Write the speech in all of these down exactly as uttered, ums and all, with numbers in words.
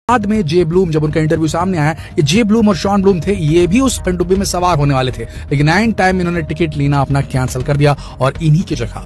बाद में जे ब्लूम, जब उनका इंटरव्यू सामने आया, ये जे ब्लूम और शॉन ब्लूम थे, ये भी उस पनडुब्बी में सवार होने वाले थे, लेकिन एंड टाइम में इन्होंने टिकट लेना अपना कैंसिल कर दिया और इन्हीं की जगह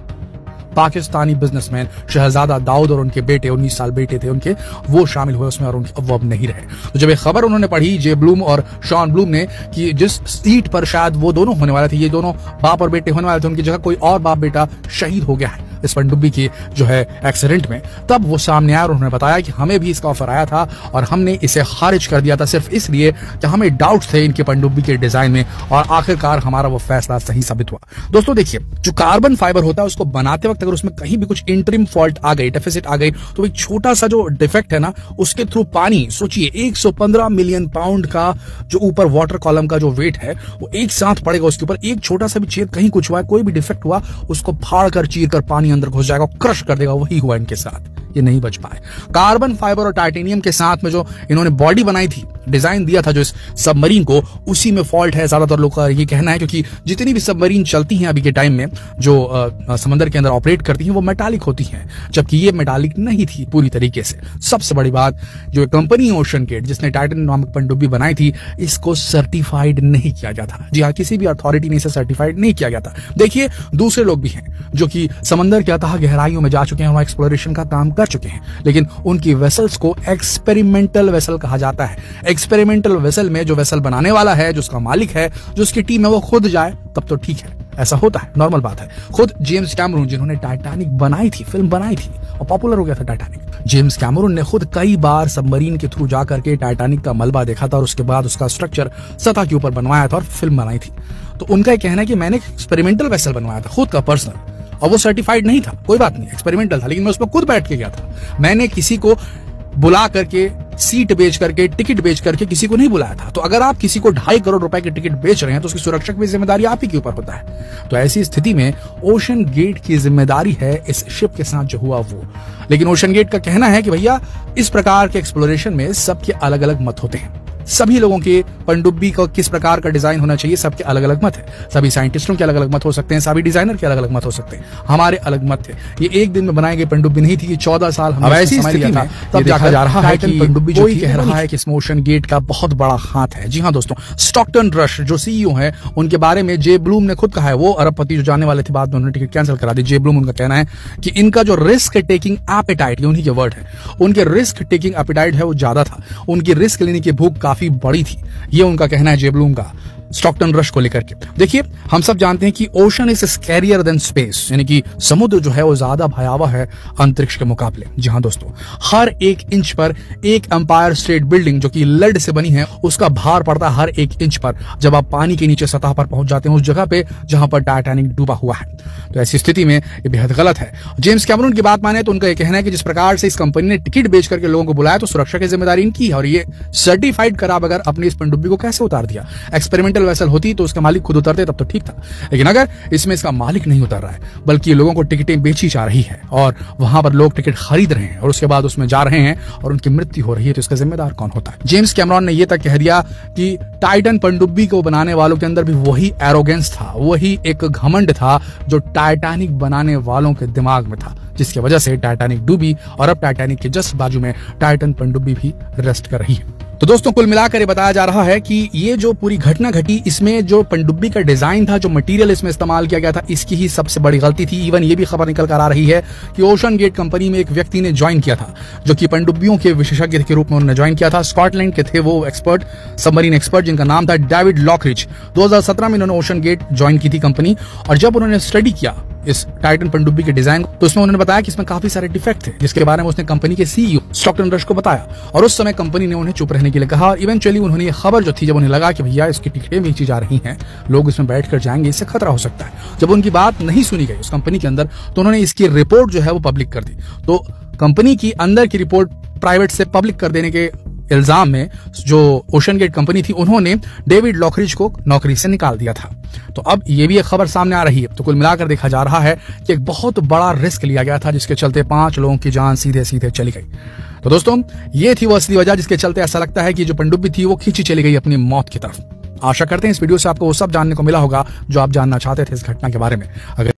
पाकिस्तानी बिजनेसमैन शहजादा दाऊद और उनके बेटे, उन्नीस साल बेटे थे उनके, वो शामिल हुए उसमें और उनके वो अब नहीं रहे। तो जब ये खबर उन्होंने पढ़ी जे ब्लूम और शॉन ब्लूम ने कि जिस सीट पर शायद वो दोनों होने वाले थे, ये दोनों बाप और बेटे होने वाले थे, उनकी जगह कोई और बाप बेटा शहीद हो गया है इस पनडुब्बी की जो है एक्सीडेंट में, तब वो सामने आया और उन्होंने बताया कि हमें भी इसका ऑफर आया था और हमने इसे खारिज कर दिया था सिर्फ इसलिए कि हमें डाउट्स थे इनके पनडुब्बी के डिजाइन में, और आखिरकार हमारा वो फैसला सही साबित हुआ। दोस्तों देखिए, जो कार्बन फाइबर होता है उसको बनाते वक्त अगर उसमें कहीं भी कुछ इंटरिम फॉल्ट आ गई, डेफिसिट आ गई, तो एक छोटा सा जो डिफेक्ट है ना, उसके थ्रू पानी, सोचिए एक सौ पंद्रह मिलियन पाउंड का जो ऊपर वाटर कॉलम का जो वेट है वो एक साथ पड़ेगा उसके ऊपर, एक छोटा सा भी छेद कहीं कुछ हुआ, कोई भी डिफेक्ट हुआ, उसको फाड़ कर चीर कर पानी अंदर घुस जाएगा, क्रश कर देगा। वही हुआ इनके साथ, ये नहीं बच पाए। कार्बन फाइबर और टाइटेनियम के साथ में जो इन्होंने बॉडी बनाई थी, डिजाइन दिया था जो इस सबमरीन को, उसी में फॉल्ट है, ज्यादातर लोगों का ये कहना है, क्योंकि जितनी भी सबमरीन चलती हैं अभी के टाइम में जो आ, समंदर के अंदर ऑपरेट करती हैं वो मेटालिक होती हैं, जबकि ये मेटालिक नहीं थी पूरी तरीके से। सबसे बड़ी बात, जो कंपनी ओशन गेट जिसने टाइटन नामक पनडुब्बी बनाई थी, इसको सर्टिफाइड नहीं किया गया था। जी हाँ, किसी भी अथॉरिटी ने इसे सर्टिफाइड नहीं किया गया था। देखिए, दूसरे लोग भी हैं जो कि समंदर के अथाह गहराइयों में जा चुके हैं, वहां एक्सप्लोरेशन का काम कर चुके हैं, लेकिन उनकी वेसल्स को एक्सपेरिमेंटल वेसल कहा जाता है। एक्सपेरिमेंटल वेसल में जो वेसल बनाने वाला है, जो उसका मालिक है, जो उसकी टीम है, वो खुद जाए तब तो ठीक है, ऐसा होता है, नॉर्मल बात है। खुद जेम्स कैमरून, जिन्होंने टाइटैनिक बनाई थी, फिल्म बनाई थी और पॉपुलर हो गया था टाइटैनिक, जेम्स कैमरून ने खुद कई बार सबमरीन के थ्रू जाकर के टाइटैनिक का मलबा देखा था और उसके बाद उसका स्ट्रक्चर सतह के ऊपर बनवाया था और फिल्म बनाई थी। तो उनका कहना है कि मैंने एक्सपेरिमेंटल वेसल बनवाया था खुद का पर्सनल, और वो सर्टिफाइड नहीं था, कोई बात नहीं, एक्सपेरिमेंटल था, लेकिन मैं उसमें खुद बैठ के गया था। मैंने किसी को बुला करके, सीट बेच करके, टिकट बेच करके किसी को नहीं बुलाया था। तो अगर आप किसी को ढाई करोड़ रुपए की टिकट बेच रहे हैं तो उसकी सुरक्षा की जिम्मेदारी आप ही के ऊपर होता है। तो ऐसी स्थिति में ओशन गेट की जिम्मेदारी है इस शिप के साथ जो हुआ वो। लेकिन ओशन गेट का कहना है कि भैया, इस प्रकार के एक्सप्लोरेशन में सबके अलग अलग मत होते हैं, सभी लोगों के पनडुब्बी का किस प्रकार का डिजाइन होना चाहिए, सबके अलग अलग मत है। सभी साइंटिस्टों के अलग अलग मत हो सकते हैं, सभी डिजाइनर के अलग अलग मत हो सकते हैं, हमारे अलग मत थे। ये एक दिन में बनाई गई पनडुब्बी नहीं थी कि चौदह साल हमने ऐसी स्थिति में तब देखा जा रहा है कि पनडुब्बी जो कह रहा है कि इसमें ओशन गेट का बहुत बड़ा हाथ है। जी हाँ दोस्तों, स्टॉकटन रश जो सीईओ है, उनके बारे में जे ब्लूम ने खुद कहा है, वो अरबपति जो जाने वाले थे, बाद में उन्होंने टिकट कैंसिल करा दी। जे ब्लूम, उनका कहना है कि इनका जो रिस्क टेकिंग एपेटाइट, ये उन्हीं के वर्ड है, उनके रिस्क टेकिंग एपेटाइट है वो ज्यादा था, उनकी रिस्क लेने की भूख काफी बड़ी थी, ये उनका कहना है जे ब्लूम का स्टॉकटन रश को लेकर के। देखिए, हम सब जानते हैं कि ocean is scarier than space, यानी कि समुद्र जो है वो ज्यादा भयावह है अंतरिक्ष के मुकाबले। जी हाँ दोस्तों, हर एक इंच पर एक एम्पायर स्टेट बिल्डिंग जो कि लेड से बनी है, उसका भार पड़ता है हर एक इंच पर जब आप पानी के नीचे सतह पर पहुंच जाते हैं, उस जगह पे जहां पर टाइटैनिक डूबा हुआ है। तो ऐसी स्थिति में ये बेहद गलत है। जेम्स कैमरून की बात माने तो उनका यह कहना है कि जिस प्रकार से इस कंपनी ने टिकट बेच करके लोगों को बुलाया, तो सुरक्षा की जिम्मेदारी इनकी है, और ये सर्टिफाइड करा बगैर अपनी इस पनडुब्बी को कैसे उतार दिया। एक्सपेरिमेंटल वेसल होती तो उसका मालिक खुद उतरते तब तो ठीक था, लेकिन अगर इसमें इसका मालिक नहीं उतर रहा है, बल्कि लोगों को टिकटें बेची जा रही है और वहां पर लोग टिकट खरीद रहे हैं और उसके बाद उसमें जा रहे हैं और उनकी मृत्यु हो रही है, तो इसका जिम्मेदार कौन होता है। जेम्स कैमरॉन ने यह तक कह दिया कि टाइटन पनडुब्बी को बनाने वालों के अंदर भी वही एरोगेंस था, वही एक घमंड था जो टाइटैनिक बनाने वालों के दिमाग में था, जिसकी वजह से टाइटैनिक डूबी और अब टाइटैनिक के जस्ट बाजू में टाइटन पनडुब्बी भी रेस्ट कर रही है। तो दोस्तों, कुल मिलाकर ये बताया जा रहा है कि ये जो पूरी घटना घटी, इसमें जो पनडुब्बी का डिजाइन था, जो मटेरियल इसमें इस्तेमाल किया गया था, इसकी ही सबसे बड़ी गलती थी। इवन ये भी खबर निकल कर आ रही है कि ओशन गेट कंपनी में एक व्यक्ति ने ज्वाइन किया था, जो कि पनडुब्बियों के विशेषज्ञ के रूप में उन्होंने ज्वाइन किया था। स्कॉटलैंड के थे वो एक्सपर्ट, सबमरीन एक्सपर्ट, जिनका नाम था डेविड लॉकरिच। दो हज़ार सत्रह में उन्होंने ओशन गेट ज्वाइन की थी कंपनी, और जब उन्होंने स्टडी किया इस टाइटन पनडुब्बी के डिजाइन, तो उसमें उन्होंने बताया कि इसमें काफी सारे डिफेक्ट थे, जिसके बारे में उसने कंपनी के सीईओ स्टॉकटन रश को बताया, और उस समय कंपनी ने उन्हें चुप रहने के लिए कहा। और इवेंचुअली उन्होंने ये खबर जो थी, जब उन्हें लगा कि भैया इसकी टिकटें बेची जा रही हैं, लोग इसमें बैठकर जाएंगे, इससे खतरा हो सकता है, जब उनकी बात नहीं सुनी गई उस कंपनी के अंदर, तो उन्होंने इसकी रिपोर्ट जो है वो पब्लिक कर दी। तो कंपनी की अंदर की रिपोर्ट प्राइवेट से पब्लिक कर देने के इल्जाम में जो ओशन गेट कंपनी थी, उन्होंने डेविड लॉकरिच को नौकरी से निकाल दिया था। तो अब ये भी एक खबर सामने आ रही है। तो कुल मिलाकर देखा जा रहा है कि एक बहुत बड़ा रिस्क लिया गया था, जिसके चलते पांच लोगों की जान सीधे सीधे चली गई। तो दोस्तों, ये थी वो असली वजह जिसके चलते ऐसा लगता है कि जो पनडुब्बी थी वो खींची चली गई अपनी मौत की तरफ। आशा करते हैं इस वीडियो से आपको वो सब जानने को मिला होगा जो आप जानना चाहते थे इस घटना के बारे में। अगर